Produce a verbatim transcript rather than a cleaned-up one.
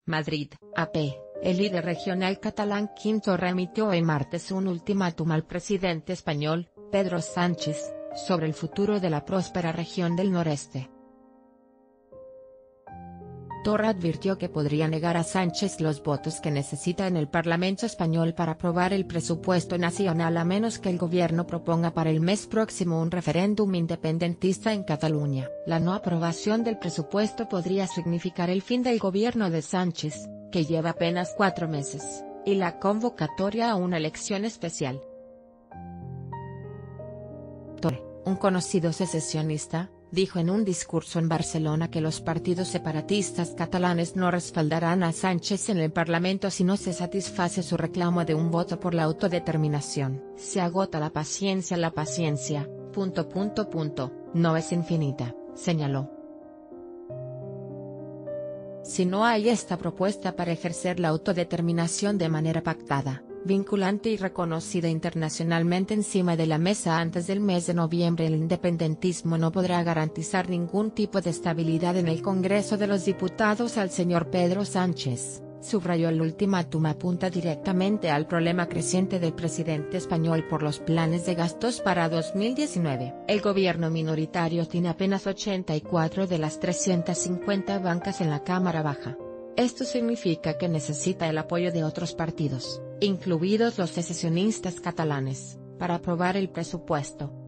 Madrid, A P. El líder regional catalán Quim Torra emitió hoy martes un ultimátum al presidente español, Pedro Sánchez, sobre el futuro de la próspera región del noreste. Torra advirtió que podría negar a Sánchez los votos que necesita en el Parlamento español para aprobar el presupuesto nacional a menos que el gobierno proponga para el mes próximo un referéndum independentista en Cataluña. La no aprobación del presupuesto podría significar el fin del gobierno de Sánchez, que lleva apenas cuatro meses, y la convocatoria a una elección especial. Torra, un conocido secesionista, dijo en un discurso en Barcelona que los partidos separatistas catalanes no respaldarán a Sánchez en el Parlamento si no se satisface su reclamo de un voto por la autodeterminación. Se agota la paciencia la paciencia, punto punto punto, no es infinita, señaló. Si no hay esta propuesta para ejercer la autodeterminación de manera pactada, vinculante y reconocida internacionalmente encima de la mesa antes del mes de noviembre, el independentismo no podrá garantizar ningún tipo de estabilidad en el Congreso de los Diputados al señor Pedro Sánchez, subrayó. El ultimátum apunta directamente al problema creciente del presidente español por los planes de gastos para dos mil diecinueve. El gobierno minoritario tiene apenas ochenta y cuatro de las trescientas cincuenta bancas en la Cámara Baja. Esto significa que necesita el apoyo de otros partidos, incluidos los secesionistas catalanes, para aprobar el presupuesto.